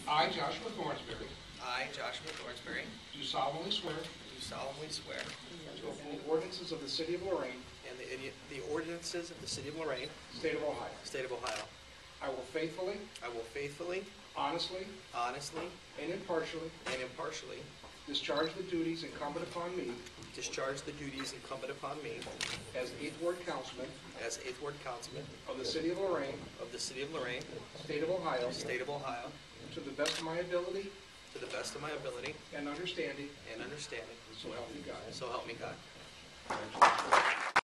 I, Joshua Thornsberry, I, Joshua Thornsberry, do solemnly swear do solemnly swear, to uphold the ordinances of the City of Lorraine, and the ordinances of the City of Lorraine, State of Ohio. State of Ohio. I will faithfully, I will faithfully, honestly, honestly, and impartially and impartially discharge the duties incumbent upon me discharge the duties incumbent upon me as 8th Ward Councilman as 8th Ward Councilman of the City of Lorraine, of the City of Lorraine, State of Ohio, State of Ohio, to the best of my ability to the best of my ability and understanding, and understanding, so help me God. so help me God.